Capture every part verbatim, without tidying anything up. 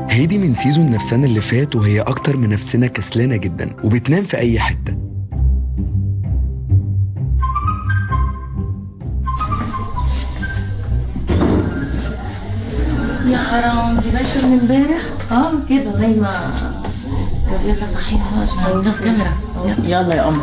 هيدي من سيزون نفسنا اللي فات، وهي أكتر من نفسنا كسلانة جدا وبتنام في أي حتة. يا حرام، دي بايته من امبارح؟ اه كده نايمة. طب يلا صحيها عشان عندها الكاميرا. يلا يلا يا قمر.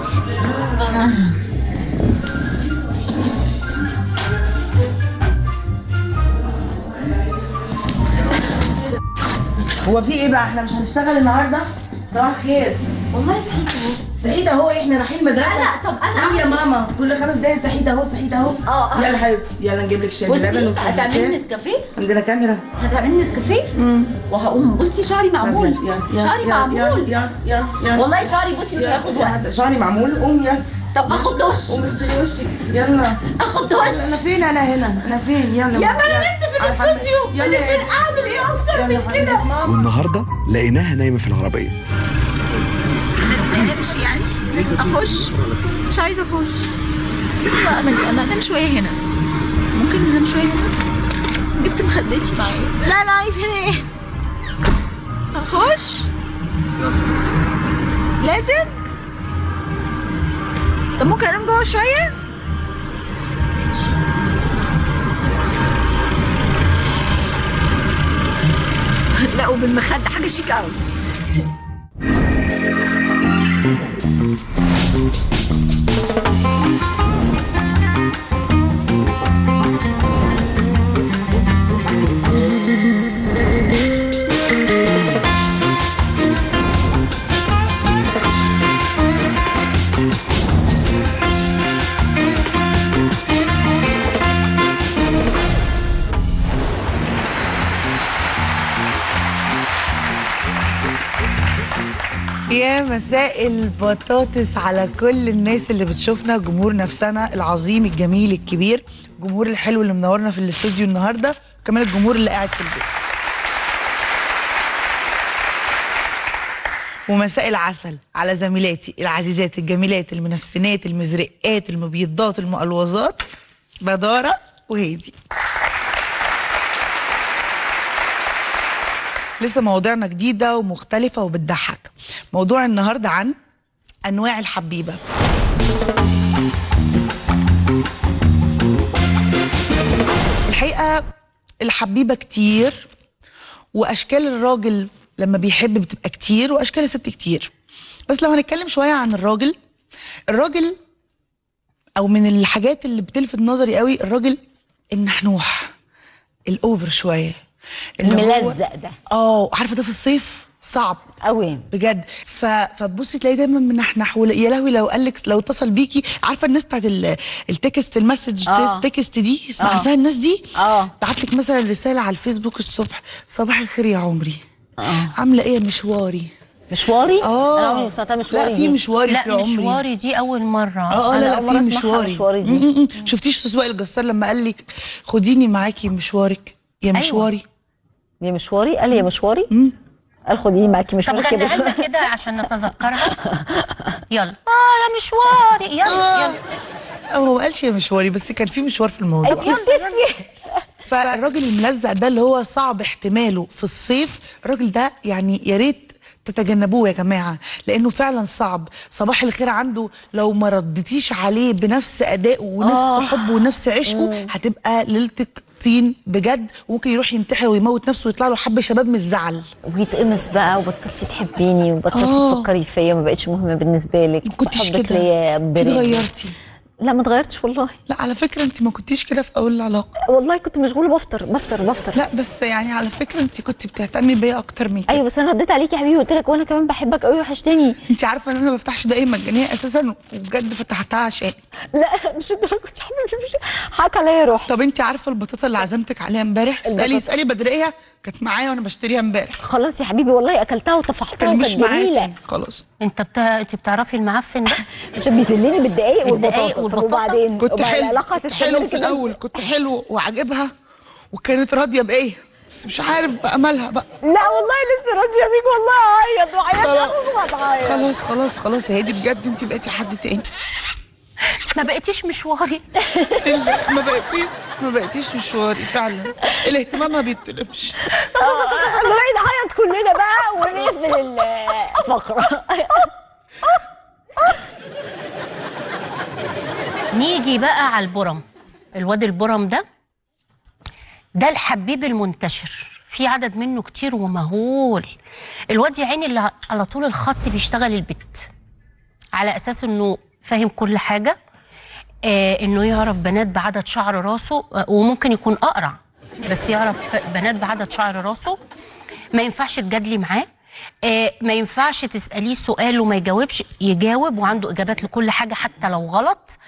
هو في ايه بقى؟ احنا مش هنشتغل النهارده؟ صباح الخير. والله صحيت اهو. صحيت اهو؟ احنا رايحين مدرسه. لا لا، طب انا قوم يا ماما، كل خمس دقايق صحيت اهو صحيت اهو. اه يلا حبيبتي، يلا نجيب لك شاي بلبن بصي، هتعملي نسكافيه؟ عندنا كاميرا. هتعملي نسكافيه؟ امم وهقوم. بصي شعري معمول. شعري معمول. يلا يلا يلا. والله شعري بصي مش هياخد وقت. شعري معمول. قوم يلا. طب اخد دش. قومي اغسلي وشك. يلا اخد دش. انا فين؟ انا هنا. انا فين؟ يلا يا ما انا نمت في الاستوديو. انا فين؟ اعمل ايه اكتر من كده؟ والنهارده لقيناها نايمة في العربية. لازم امشي يعني؟ اخش؟ مش عايزه اخش. لا انا انا انام شويه هنا. ممكن انام شويه هنا؟ جبت مخدتي معايا. لا انا عايز هنا. ايه؟ اخش؟ لازم؟ طب ممكن انام جوه شويه؟ لا وبالمخده حاجه شيك قوي. يا مساء البطاطس على كل الناس اللي بتشوفنا، جمهور نفسنا العظيم الجميل الكبير، الجمهور الحلو اللي منورنا في الاستوديو النهارده، وكمان الجمهور اللي قاعد في البيت. ومساء العسل على زميلاتي العزيزات الجميلات المنافسينات المزرقات المبيضات المقلوظات بدارة وهيدي. لسه مواضيعنا جديدة ومختلفة وبتضحك. موضوع النهاردة عن أنواع الحبيبة. الحقيقة الحبيبة كتير، وأشكال الراجل لما بيحب بتبقى كتير، وأشكال الست كتير. بس لو هنتكلم شوية عن الراجل، الراجل أو من الحاجات اللي بتلفت نظري قوي الراجل النحنوح الأوفر شوية، الملزق ده. اه عارفه ده في الصيف صعب قوي بجد. ف... فتبصي تلاقي دايما منحنح، يا لهوي لو قال لك، لو اتصل بيكي، عارفه الناس بتاعت التكست المسج آه. تكست دي، اسمع عارفاها الناس دي؟ اه بعت لك مثلا رساله على الفيسبوك الصبح: صباح الخير يا عمري، اه عامله ايه يا مشواري؟ مشواري؟ اه انا عمري ما سمعتها مشواري. لا في مشواري لا في عمري. مشواري دي اول مره. اه اه لا لا في مشواري. مشواري دي. م -م -م. شفتيش في سواق الجسار لما قال لك خديني معاكي مشوارك يا مشواري؟ أيوة. يا مشواري؟ قال لي يا مشواري؟ قال خديني معاكي مشوارك. طب غنيها لنا كده عشان نتذكرها. يلا. اه يا مشواري. يلا يلا. هو ما قالش يا مشواري، بس كان في مشوار في الموضوع. انت نضفتي. فالراجل الملزق ده اللي هو صعب احتماله في الصيف، الراجل ده يعني يا ريت تتجنبوه يا جماعه، لانه فعلا صعب. صباح الخير عنده لو ما ردتيش عليه بنفس ادائه ونفس آه. حبه ونفس عشقه مم. هتبقى ليلتك طين بجد، وممكن يروح ينتحر ويموت نفسه ويطلع له حب شباب من الزعل، ويتقمص بقى، وبطلتي تحبيني وبطلتي آه. تفكري فيا، ما بقتش مهمه بالنسبه لك. ما كنتيش كده، اتغيرتي. لا ما اتغيرتش والله. لا على فكره انت ما كنتيش كده في اول العلاقه. والله كنت مشغوله بفطر بفطر بفطر. لا بس يعني على فكره انت كنت بتهتمي بيا اكتر من كده. ايوه بس انا رديت عليكي يا حبيبي، قلت لك وانا كمان بحبك قوي وحشتني. انت عارفه ان انا ما بفتحش دقايق مجانيه اساسا، وبجد فتحتها عشان. لا مش الدرجه دي حبيبي، مش حق عليا روح. طب انت عارفه البطاطا اللي عزمتك عليها امبارح؟ اسالي اسالي بدريه، كانت معايا وانا بشتريها امبارح. خلاص يا حبيبي والله اكلتها وطفحتها وكانت جميله خلاص. انت بتا... انت بتعرفي المعفن ده مش بيذلني بالدقايق والبطاطا. وبعدين كنت حلو كنت حلو في الاول، كنت حلو وعجبها وكانت راضيه بايه، بس مش عارف بقى مالها بقى. لا والله لسه راضيه بيك والله. اعيط وعيط وهتعيط. خلاص خلاص خلاص يا هادي بجد انت بقيتي حد تاني. ما بقيتيش مشواري. ما بقيتيش ما بقيتيش مشواري فعلا. الاهتمام ما بيتطلبش. انا بقيت اعيط كلنا بقى ونقفل الفقره. نيجي بقى على البرم. الواد البرم ده ده الحبيب المنتشر، في عدد منه كتير ومهول. الواد يا عيني اللي على طول الخط بيشتغل البت على اساس انه فاهم كل حاجه، آه انه يعرف بنات بعدد شعر راسه، آه وممكن يكون اقرع بس يعرف بنات بعدد شعر راسه. ما ينفعش تجادلي معاه، آه ما ينفعش تساليه سؤال وما يجاوبش، يجاوب وعنده اجابات لكل حاجه حتى لو غلط.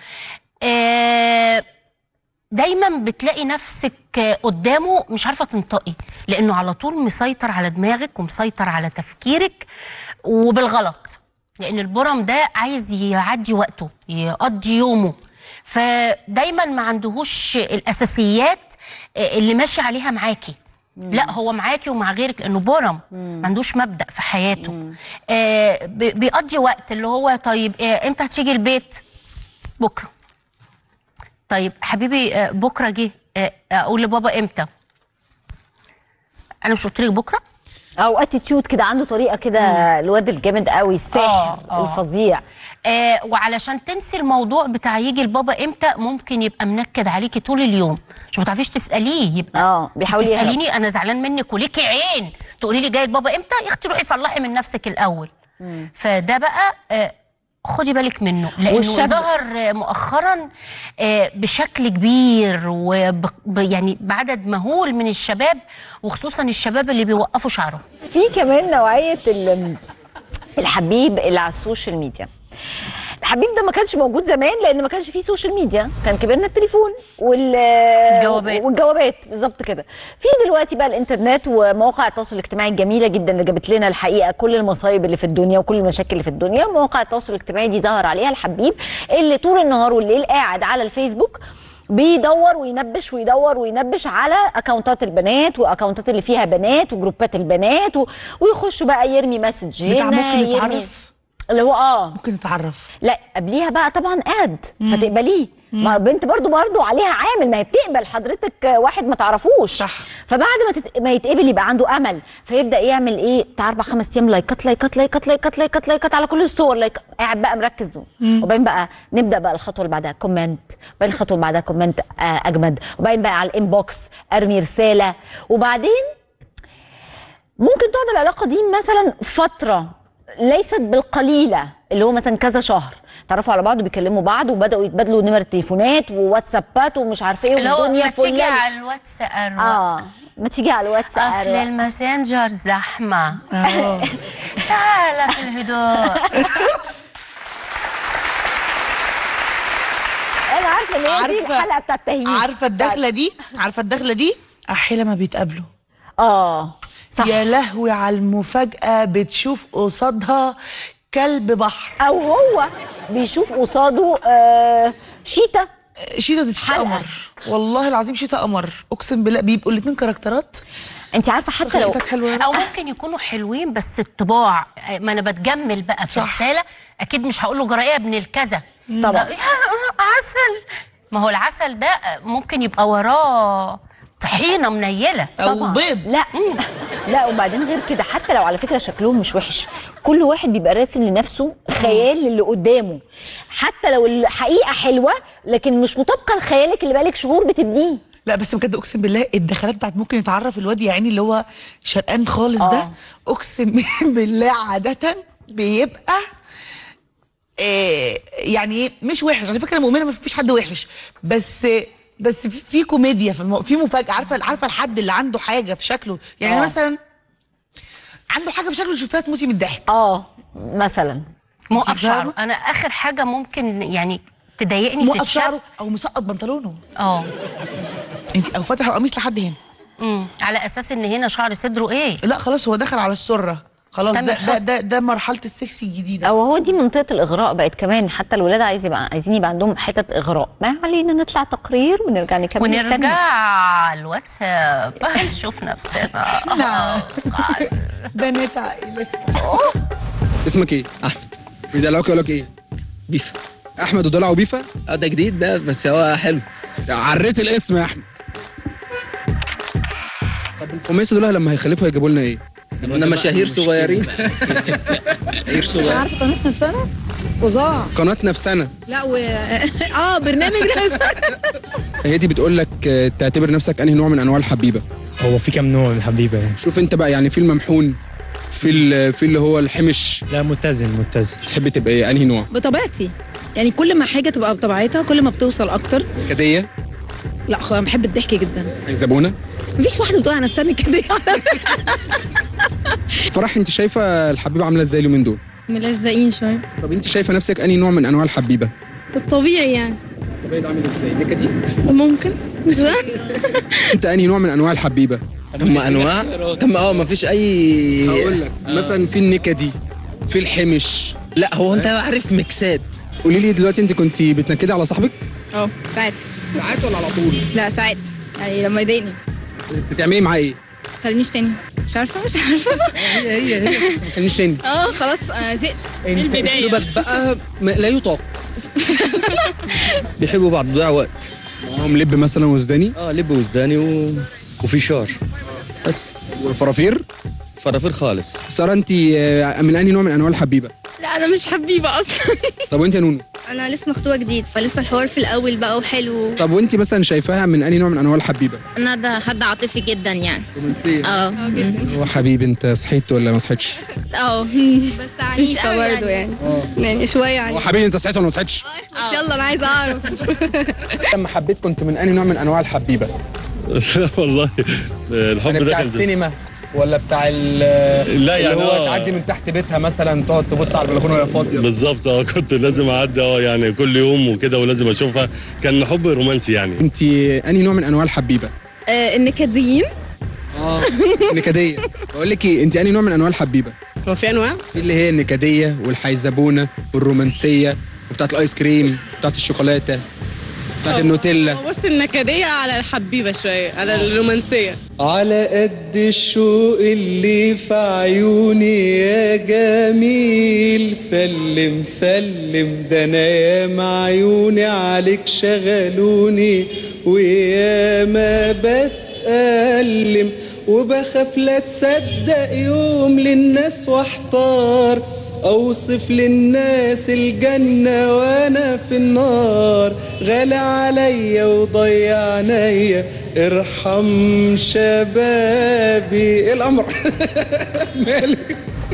آه دايما بتلاقي نفسك قدامه مش عارفه تنطقي، لانه على طول مسيطر على دماغك ومسيطر على تفكيرك وبالغلط، لان البرم ده عايز يعدي وقته يقضي يومه، فدايما ما عندهوش الاساسيات اللي ماشي عليها معاكي. مم. لا هو معاكي ومع غيرك، لانه برم ما عندوش مبدأ في حياته. آه بيقضي وقت اللي هو طيب آه امتى هتيجي البيت؟ بكره. طيب حبيبي آه بكره جه، آه اقول لبابا امتى؟ انا مش قلت لك بكره؟ او اتيتيود كده، عنده طريقه كده الواد الجامد قوي الساحر آه آه. الفظيع. آه وعلشان تنسي الموضوع بتاع يجي البابا امتى، ممكن يبقى منكد عليكي طول اليوم عشان ما تعرفيش تساليه، يبقى اه بيحاول تساليني انا زعلان منك وليكي عين، تقولي لي جاي البابا امتى؟ يا اختي روحي صلحي من نفسك الاول. مم. فده بقى آه خدي بالك منه، لانه ظهر مؤخرا آه بشكل كبير وب يعني بعدد مهول من الشباب، وخصوصا الشباب اللي بيوقفوا شعرهم. في كمان نوعيه الحبيب اللي على السوشيال ميديا. الحبيب ده ما كانش موجود زمان لان ما كانش فيه سوشيال ميديا، كان كبرنا التليفون والجوابات والجوابات بالظبط كده. في دلوقتي بقى الانترنت ومواقع التواصل الاجتماعي الجميله جدا اللي جابت لنا الحقيقه كل المصايب اللي في الدنيا وكل المشاكل اللي في الدنيا. مواقع التواصل الاجتماعي دي ظهر عليها الحبيب اللي طول النهار والليل قاعد على الفيسبوك بيدور وينبش ويدور وينبش على اكونتات البنات واكونتات اللي فيها بنات وجروبات البنات و... ويخش بقى يرمي مسج هنا. ممكن يتعرف اللي هو اه ممكن يتعرف، لا قبليها بقى طبعا اد فتقبليه. ما البنت برضو برضو عليها عامل، ما هي بتقبل حضرتك واحد ما تعرفوش. صح. فبعد ما تت... ما يتقبل يبقى عنده امل، فيبدا يعمل ايه بتاع اربع خمس ايام لايكات لايكات لايكات لايكات لايكات لايكات على كل الصور، لايك قاعد بقى مركز. وبعدين بقى نبدا بقى الخطوه اللي بعدها كومنت، وبعدين الخطوه اللي بعدها كومنت آه اجمد، وبعدين بقى على الانبوكس ارمي رساله، وبعدين ممكن تقعد العلاقه دي مثلا فتره ليست بالقليله اللي هو مثلا كذا شهر، تعرفوا على بعض وبيكلموا بعض وبداوا يتبادلوا نمر تليفونات وواتسابات ومش عارفه ايه والدنيا ما تيجي على الواتس اروق. اه ما تيجي على الواتس اروق، اصل الماسنجر زحمه. تعالى في الهدوء. انا عارفه ان هي دي الحلقه بتاعت تهييس. عارفه الدخله دي عارفه الدخله دي احيانا ما بيتقابلوا. اه صح. يا لهوي على المفاجاه، بتشوف قصادها كلب بحر او هو بيشوف قصاده آه شيتا. شيتا دي شيتا قمر، والله العظيم شيتا قمر، اقسم بالله بيبقوا الاثنين كاركترات. انت عارفه حتى لو او ممكن يكونوا حلوين بس الطباع، ما انا بتجمل بقى في رساله، اكيد مش هقول له جرايه ابن الكذا طبعا. عسل، ما هو العسل ده ممكن يبقى وراه طحينه منيله او بيض. لا لا وبعدين غير كده حتى لو على فكره شكلهم مش وحش، كل واحد بيبقى راسم لنفسه خيال للي قدامه، حتى لو الحقيقه حلوه لكن مش مطابقه لخيالك اللي بقالك شهور بتبنيه. لا بس بجد اقسم بالله الدخلات بتاعت ممكن يتعرف الواد يعني اللي هو شرقان خالص ده. آه. اقسم بالله عاده بيبقى إيه يعني مش وحش على فكره، مؤمنه ما فيش حد وحش، بس بس في, في كوميديا في, المو... في مفاجاه. عارفه عارفه الحد اللي عنده حاجه في شكله يعني أوه. مثلا عنده حاجه في شكله شوفها تموتي من الضحك. اه مثلا موقف شعره. انا اخر حاجه ممكن يعني تضايقني في الشعر شعره او مسقط بنطلونه. اه انت او فاتح القميص لحد هنا امم على اساس ان هنا شعر صدره ايه. لا خلاص هو دخل على السره خلاص. ده ده, ده ده مرحله السكسي الجديده. او هو دي منطقه الاغراء بقت كمان، حتى الولاد عايز يبقى عايزين يبقى عندهم حتت اغراء. ما علينا نطلع تقرير ونرجع نكمل. ونرجع على الواتساب نشوف نفسنا. نعم بنات عائله. اسمك ايه؟ احمد. بيدلعوك يقول لك ايه؟ بيفا. احمد ودلع وبيفا؟ اه ده جديد ده بس هو حلو. عريت الاسم يا احمد. طب الخماسه دول لما هيخلفوا هيجيبوا لنا ايه؟ احنا مشاهير صغيرين. مشاهير صغيرين. عارفه قناه نفسنا وظاع قناه نفسنا. لا و اه برنامج نفسنا. هي دي بتقول لك تعتبر نفسك انهي نوع من انواع الحبيبه؟ هو في كام نوع من الحبيبه يعني؟ شوف انت بقى، يعني في الممحون، في في اللي هو الحمش. لا متزن متزن. تحب تبقى ايه انهي نوع؟ بطبيعتي يعني كل ما حاجه تبقى بطبيعتها كل ما بتوصل اكتر. نكديه؟ لا خ... بحب الضحك جدا. زبونه؟ مفيش واحده بتقول على نفسها نكديه. فرح، انت شايفه الحبيبه عامله ازاي اليومين دول؟ ملزقين شويه. طب انت شايفه نفسك انهي نوع من انواع الحبيبه؟ الطبيعي يعني. الطبيعي ده عامل ازاي؟ نكدي؟ ممكن. انت انهي نوع من انواع الحبيبه؟ هم انواع؟ طب اه ما فيش اي. هقول لك مثلا في النكدي، في الحمش. لا هو انت عارف ميكسات. قولي لي دلوقتي، انت كنت بتنكدي على صاحبك؟ اه ساعات. ساعات ولا على طول؟ لا ساعات، يعني لما يضايقني. بتعملي معاه ايه؟ خلينيش تاني. مش عارفه مش عارفه. هي هي هي ما خلينيش تاني. اه خلاص انا زهقت. انت اسلوبك بقى لا يطاق. بيحبوا بعض ضياع وقت. معاهم لب مثلا وزداني؟ اه لب وزداني و... وفي شار بس. وفرافير؟ فرافير خالص. ساره، انت من انهي نوع من انواع الحبيبه؟ لا انا مش حبيبه اصلا. طب وانت يا نونو؟ انا لسه مخطوبه جديد فلسه الحوار في الاول بقى وحلو. طب وانت مثلا شايفاها من انهي نوع من انواع الحبيبه؟ انا ده حد عاطفي جدا يعني. رومانسيه؟ اه هو حبيبي انت صحيت ولا ما صحيتش؟ اه بس عنيفه برضه يعني. يعني شويه عنيفه. هو حبيبي انت صحيت ولا ما صحيتش؟ اه يلا انا عايزه اعرف. لما حبيت كنت من انهي نوع من انواع الحبيبه؟ والله الحب ده بتاع كان السينما ولا بتاع ال لا يعني اللي هو آه. تعدي من تحت بيتها مثلا تقعد تبص على البلكونه وهي فاضيه؟ بالظبط اه، كنت لازم اعدي اه يعني كل يوم وكده ولازم اشوفها. كان حب رومانسي يعني. انت انهي نوع من انواع الحبيبه؟ آه النكديين. اه نكديه. بقول لك ايه، انت انهي نوع من انواع الحبيبه؟ هو في انواع؟ في اللي هي النكديه والحيزبونه والرومانسيه وبتاعت الايس كريم بتاعت الشوكولاته بتاعت النوتيلا. بص النكديه على الحبيبه شويه، على الرومانسيه. على قد الشوق اللي في عيوني يا جميل، سلم سلم ده انا ياما عيوني عليك شغلوني، وياما بتألم وبخاف لا تصدق يوم للناس واحتار، اوصف للناس الجنة وانا في النار، غالي عليا وضيع عينيا ارحم شبابي. ايه الامر؟ مالك؟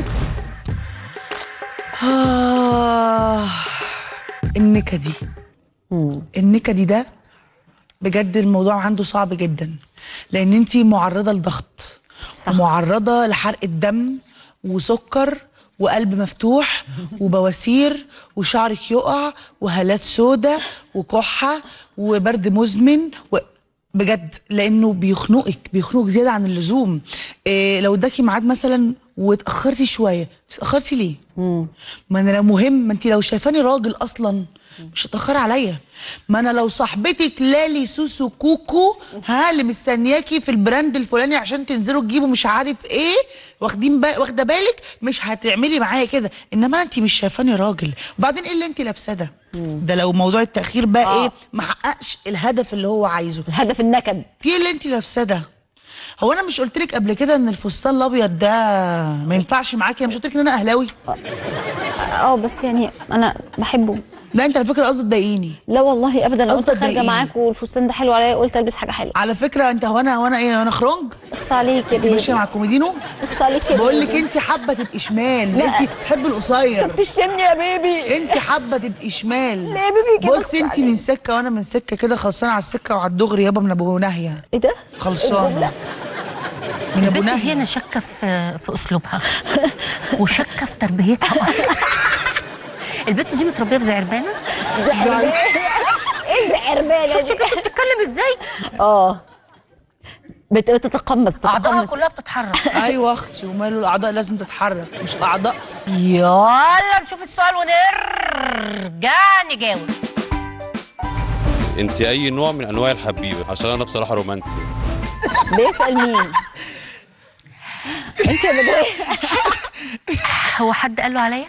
آه النكدي. النكدي ده بجد الموضوع عنده صعب جدا، لان انتي معرضة لضغط ومعرضة لحرق الدم وسكر وقلب مفتوح وبواسير وشعرك يقع وهالات سودة وكحة وبرد مزمن و... بجد لانه بيخنقك بيخنقك زياده عن اللزوم. إيه لو اداكي ميعاد مثلا واتاخرتي شويه، اتاخرتي ليه؟ مم. ما انا لو مهم، ما انت لو شايفاني راجل اصلا مش هتاخري عليا. ما انا لو صاحبتك لالي سوسو كوكو ها اللي مستنياكي في البراند الفلاني عشان تنزلوا تجيبوا مش عارف ايه، واخدين با... واخده بالك، مش هتعملي معايا كده. انما انت مش شايفاني راجل. وبعدين ايه اللي انت لابساه ده؟ ده لو موضوع التاخير بقى آه. ايه ما حققش الهدف اللي هو عايزه، الهدف النكد. ايه اللي انت لابساه ده؟ هو انا مش قلت لك قبل كده ان الفستان الابيض ده ما ينفعش معاكي؟ انا مش قلت لك ان انا اهلاوي؟ اه بس يعني انا بحبه. لا انت على فكره قصدك تضايقيني. لا والله ابدا، لو انت قصدك خارجه ضايقيني. معاك والفستان ده حلو عليا قلت البس حاجه حلوه. على فكره انت هو انا هو انا ايه، انا خرنج؟ اخص عليك يا انت بيبي. ماشيه مع الكوميدينو؟ اخص عليك يا بقول لك بيبي. انت حابه تبقي شمال. لا. انت بتحبي القصير. انت بتشتمني يا بيبي. انت حابه تبقي شمال. لا يا بيبي كده. بص انت من سكه وانا من سكه كده، خلصانه على السكه وعلى الدغري يابا من ابو ناهيه. ايه ده؟ خلصانه من ابو البنت دي ناهيه. انا شاكه في في اسلوبها وشاكه في تربيتها اصلا. البنت دي متربيه في زعربانه. زعربانه؟ ايه زعربانه؟ شفتي كانت بتتكلم ازاي؟ اه بت- بتتقمص اعضائها تتقمص. كلها بتتحرك. ايوه اختي، وماله الاعضاء لازم تتحرك مش اعضاء. يلا نشوف السؤال ونرجع نجاوب. انت اي نوع من انواع الحبيبه؟ عشان انا بصراحه رومانسي. بيسأل مين؟ انت يا بدرية. هو حد قال له عليا؟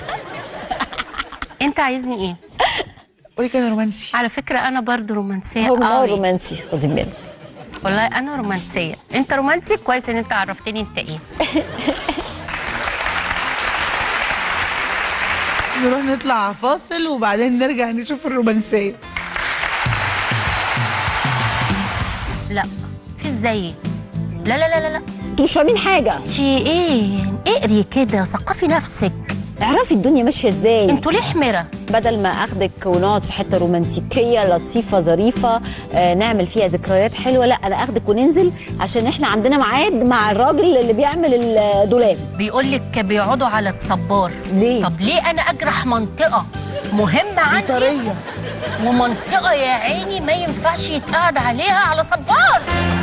انت عايزني ايه؟ قولي كده رومانسي. على فكره انا برضو رومانسيه هو من هو قوي. رومانسي، خدي بالك. والله انا رومانسيه. انت رومانسي، كويس ان انت عرفتني انت ايه. نروح نطلع فاصل وبعدين نرجع نشوف الرومانسيه. لا مفيش زيي. لا لا لا لا لا انتوا مش فاهمين حاجه. شي ايه؟ اقري كده، ثقفي نفسك، اعرفي الدنيا ماشيه ازاي. انتوا ليه حمره؟ بدل ما اخدك ونقعد في حته رومانتيكيه لطيفه ظريفه آه نعمل فيها ذكريات حلوه، لا انا اخدك وننزل عشان احنا عندنا ميعاد مع الراجل اللي بيعمل الدولاب. بيقول لك بيقعدوا على الصبار. ليه؟ طب ليه انا اجرح منطقه مهمه عندي طريه ومنطقه يا عيني ما ينفعش يتقعد عليها على صبار؟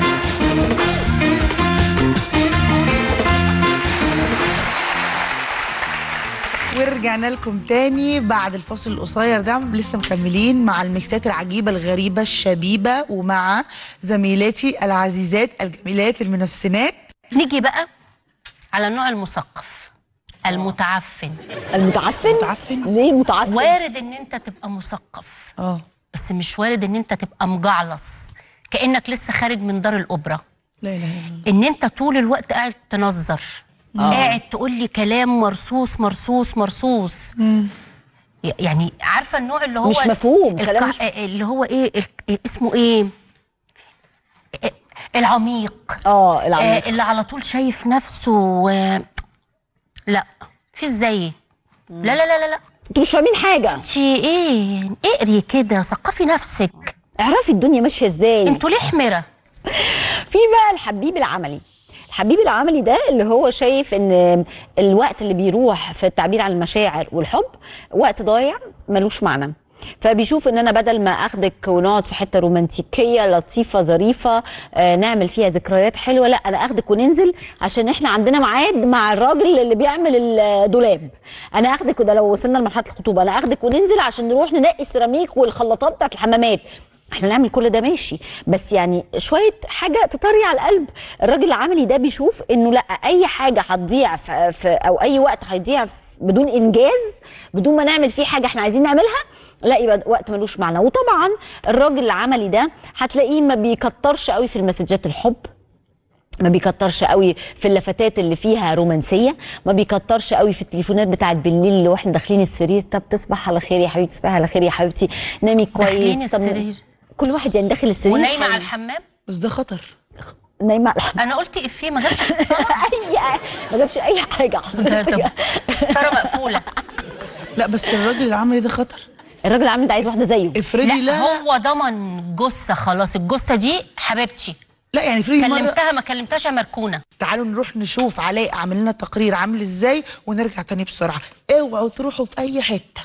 ورجعنا لكم تاني بعد الفاصل القصير ده. لسه مكملين مع الميكسات العجيبة الغريبة الشبيبة ومع زميلاتي العزيزات الجميلات المنافسينات. نيجي بقى على النوع المثقف المتعفن. المتعفن؟ متعفن؟ ليه متعفن؟ وارد ان انت تبقى مثقف اه بس مش وارد ان انت تبقى مجعلص كأنك لسه خارج من دار الأوبرا. لا اله الا الله. ان انت طول الوقت قاعد تنظر، آه. قاعد تقول لي كلام مرصوص مرصوص مرصوص. مم. يعني عارفه النوع اللي هو مش مفهوم الك... كلام مش... اللي هو ايه ال... اسمه ايه العميق. اه العميق آه اللي على طول شايف نفسه. آه لا مفيش زيي. لا لا لا لا لا انتوا مش فاهمين حاجه. شي ايه؟ اقري كده، ثقفي نفسك، اعرفي الدنيا ماشيه ازاي. انتوا ليه حمره؟ في بقى الحبيب العملي. الحبيب العملي ده اللي هو شايف ان الوقت اللي بيروح في التعبير عن المشاعر والحب وقت ضايع ملوش معنى، فبيشوف ان انا بدل ما اخدك ونقعد في حته رومانتيكيه لطيفه ظريفه آه نعمل فيها ذكريات حلوه، لا انا اخدك وننزل عشان احنا عندنا ميعاد مع الراجل اللي بيعمل الدولاب. انا اخدك، وده لو وصلنا لمرحله الخطوبه، انا اخدك وننزل عشان نروح ننقي السيراميك والخلاطات بتاعت الحمامات. احنا نعمل كل ده ماشي، بس يعني شويه حاجه تطري على القلب. الراجل العملي ده بيشوف انه لا اي حاجه هتضيع في, في او اي وقت هيضيع بدون انجاز، بدون ما نعمل فيه حاجه احنا عايزين نعملها، لا يبقى وقت ملوش معنى. وطبعا الراجل العملي ده هتلاقيه ما بيكترش قوي في المسجات الحب، ما بيكترش قوي في اللفتات اللي فيها رومانسيه، ما بيكترش قوي في التليفونات بتاعت بالليل اللي واحنا داخلين السرير. طب تصبح على خير يا حبيبتي، تصبحي على خير يا حبيبتي، نامي كويس. داخلين السرير كل واحد يعني داخل السرير ونايمه على الحمام. بس ده خطر. نايمه على الحمام. انا قلت افيه ما جابش اي ما جابش اي حاجه. الستاره مقفوله. لا بس الراجل العملي ده خطر. الراجل العملي ده عايز واحده زيه. افرضي لا, لا هو ضمن جثه خلاص، الجثه دي حبيبتي. لا يعني افرضي كلمتها ما كلمتهاش يا مركونه. تعالوا نروح نشوف علاء عامل لنا تقرير عامل ازاي ونرجع تاني بسرعه. اوعوا تروحوا في اي حته.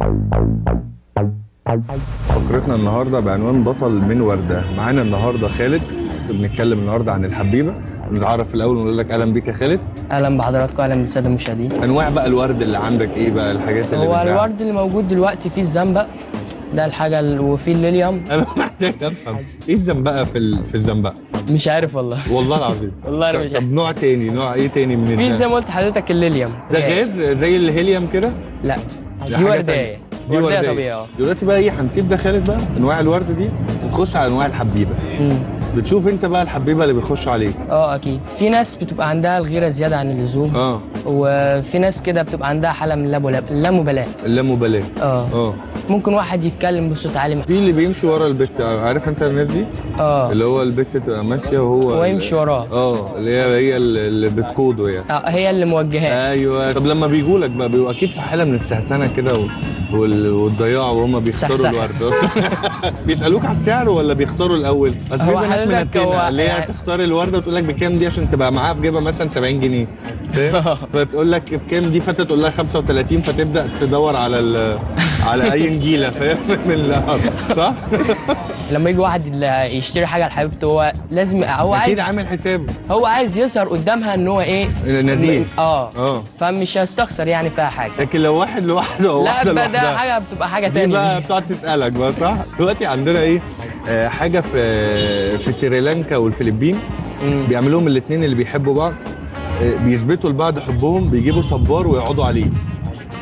فقرتنا النهارده بعنوان بطل من ورده. معانا النهارده خالد، بنتكلم النهارده عن الحبيبه. نتعرف في الاول ونقول لك اهلا بيك يا خالد. اهلا بحضراتكم، اهلا بالساده المشاهدين. انواع بقى الورد اللي عندك ايه بقى الحاجات اللي هو بتباع؟ الورد اللي موجود دلوقتي فيه الزنبق، ده الحاجه ال... وفيه الليليوم. انا محتاج افهم ايه الزنبقه في ال... في الزنبق؟ مش عارف والله. والله العظيم. والله انا مش عارف. طب نوع تاني، نوع ايه تاني من الزنبق؟ في زي ما قلت لحضرتك الليليوم. ده غاز زي الهيليوم كده؟ لا دي ورديه. دي ورديه طبيعيه. اه دلوقتي بقى ايه، هنسيب ده خالد بقى انواع الورد دي ونخش على انواع الحبيبه. امم بتشوف انت بقى الحبيبه اللي بيخشوا عليك؟ اه اكيد. في ناس بتبقى عندها الغيره زياده عن اللزوم. اه وفي ناس كده بتبقى عندها حاله من اللامبالاه. اللامبالاه. اه اه ممكن واحد يتكلم بصوت عالي. في اللي بيمشي ورا البت، عارف انت الناس دي؟ اه اللي هو البت تبقى ماشيه وهو هو يمشي وراه. اه اللي هي هي اللي بتقوده يعني. اه هي اللي موجهاه. ايوه. طب لما بيجوا لك بقى بيبقوا اكيد في حاله من السهتنه كده والضياع وهم بيختاروا الورد. بيسالوك على السعر ولا بيختاروا الاول؟ اصل في بنات منتنه اللي هي تختار الورده وتقول لك بكام دي عشان تبقى معاها في جيبها مثلا سبعين جنيه، فاهم؟ فتقول لك بكام دي، فانت تقول لها خمسة وتلاتين، فتبدا تدور على على اي نجيله، فاهم؟ من الارض صح؟ لما يجي واحد يشتري حاجه لحبيبته هو لازم هو عايز اكيد عامل حسابه، هو عايز يظهر قدامها ان هو ايه نزيه. اه اه فمش هيستخسر يعني فيها حاجه. لكن لو واحد لوحده او واحده لا لوحدها ده حاجه بتبقى حاجه ثانيه، دي بقى بتقعد تسالك بقى صح؟ دلوقتي عندنا ايه آه حاجه في في سريلانكا والفلبين بيعملوهم الاثنين اللي بيحبوا بعض، آه بيثبتوا لبعض حبهم، بيجيبوا صبار ويقعدوا عليه.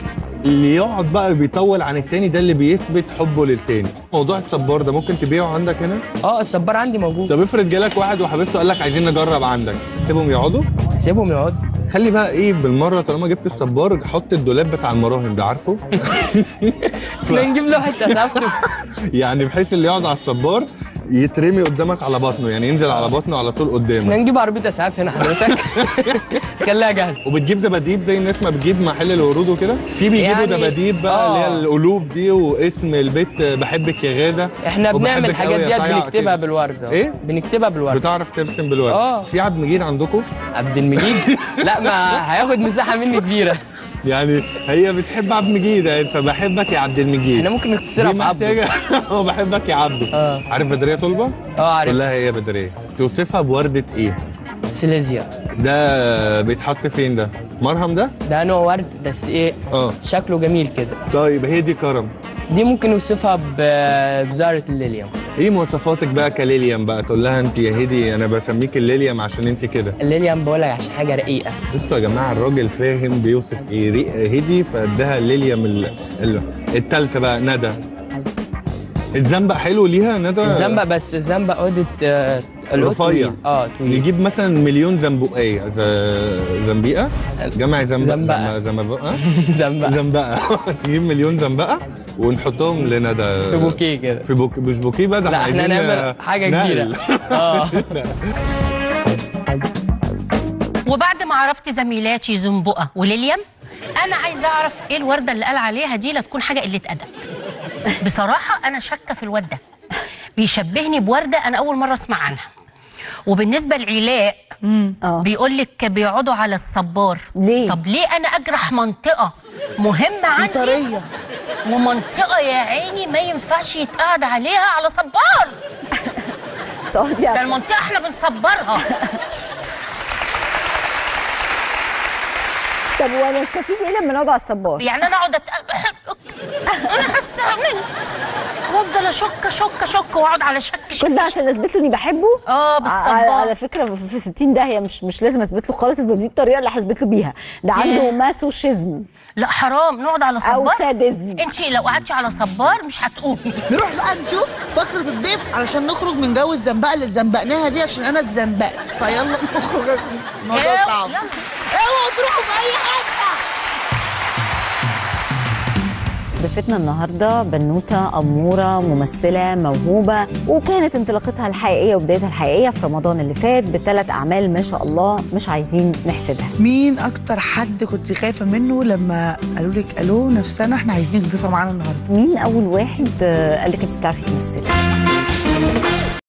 اللي يقعد بقى بيطول عن التاني ده اللي بيثبت حبه للتاني. موضوع الصبار ده ممكن تبيعه عندك هنا؟ اه الصبار عندي موجود. طب افرض جالك واحد وحبيبته قال لك عايزين نجرب عندك، تسيبهم يقعدوا؟ سيبهم يقعدوا. خلي بقى ايه بالمره طالما جبت الصبار حط الدولاب بتاع المراهم ده، عارفه؟ احنا نجيب له حته اسعافته. يعني بحيث اللي يقعد على الصبار يترمي قدامك على بطنه، يعني ينزل على بطنه على طول قدامك. احنا نجيب عربيه اسعاف هنا حضرتك. خليها جاهزه. وبتجيب دباديب زي الناس ما بتجيب محل الورود وكده؟ في بيجيبوا يعني دباديب بقى اللي هي القلوب دي واسم البيت بحبك يا غاده. احنا بنعمل الحاجات ديت بنكتبها بالورد. ايه؟ بنكتبها بالورد. بتعرف ترسم بالورد؟ اه. في عبد المجيد عندكم؟ عبد المجيد؟ لا ما هياخد مساحه مني كبيره. يعني هي بتحب عبد المجيد يعني فبحبك يا عبد المجيد. احنا ممكن نختصرها في عبده. اه بحبك يا عبده. اه. عارف بدريه طلبه؟ اه عارف. كلها هي بدريه. توصفها بورده ايه؟ سيليزيا. ده بيتحط فين ده؟ مرهم ده؟ ده نوع ورد بس ايه؟ اه شكله جميل كده. طيب هي دي كرم. دي ممكن نوصفها بزهرة الليليوم. ايه مواصفاتك بقى كليليوم بقى؟ تقول لها انت يا هدي انا بسميك الليليوم عشان انت كده. الليليوم بقول لك عشان حاجه رقيقه. بصوا يا جماعه الراجل فاهم بيوصف ايه رقيقه هدي فادها الليليوم ال... ال... التالتة بقى ندى. الزنبق حلو ليها ندى؟ الزنبق بس الزنبق عقدة آه رفيع. اه طويل. نجيب مثلا مليون زنبقيه ز... زنبيقه جمع زنبق زنبقه زنبقه زنبقه زنبقه. نجيب مليون زنبقه ونحطهم لندى في بوكيه كده. في بوك مش بوكيه بقى ده لا احنا هنعمل حاجه كبيره. اه. وبعد ما عرفت زميلاتي زنبقه وليليام انا عايزه اعرف ايه الورده اللي قال عليها دي لا تكون حاجه قله ادب. بصراحه انا شاكه في الواد ده بيشبهني بورده انا اول مره اسمع عنها. وبالنسبه لعلاء بيقول لك بيقعدوا على الصبار. ليه؟ طب ليه انا اجرح منطقه مهمه عندي طريه ومنطقه يا عيني ما ينفعش يتقعد عليها على صبار. تقعدي على ده المنطقه احنا بنصبرها. طب وانا استفيد ايه لما نقعد على الصبار؟ يعني انا اقعد أت... انا حاسه منه وافضل اشك شك شك واقعد على شك شك. كل ده عشان اثبت له اني بحبه؟ اه بالصبار. على فكره في ستين داهيه مش مش لازم اثبت له خالص، اذا دي الطريقه اللي هثبت له بيها. ده عنده ماسوشيزم. لا حرام نقعد على صبار او سادزم. انت لو قعدتي على صبار مش هتقومي. نروح بقى نشوف فقره الضيف علشان نخرج من جو الزنبقه اللي زنبقناها دي عشان انا اتزنبقت. فيلا نخرج. الموضوع صعب. اوعوا تروحوا في اي حته. ضيفتنا النهارده بنوته اموره ممثله موهوبه، وكانت انطلاقتها الحقيقيه وبدايتها الحقيقيه في رمضان اللي فات بثلاث اعمال ما شاء الله مش عايزين نحسبها. مين اكتر حد كنت خايفه منه لما قالوا لك الو نفسنا احنا عايزينك ضيفه معانا النهارده؟ مين اول واحد قال لك انت بتعرفي تمثلي؟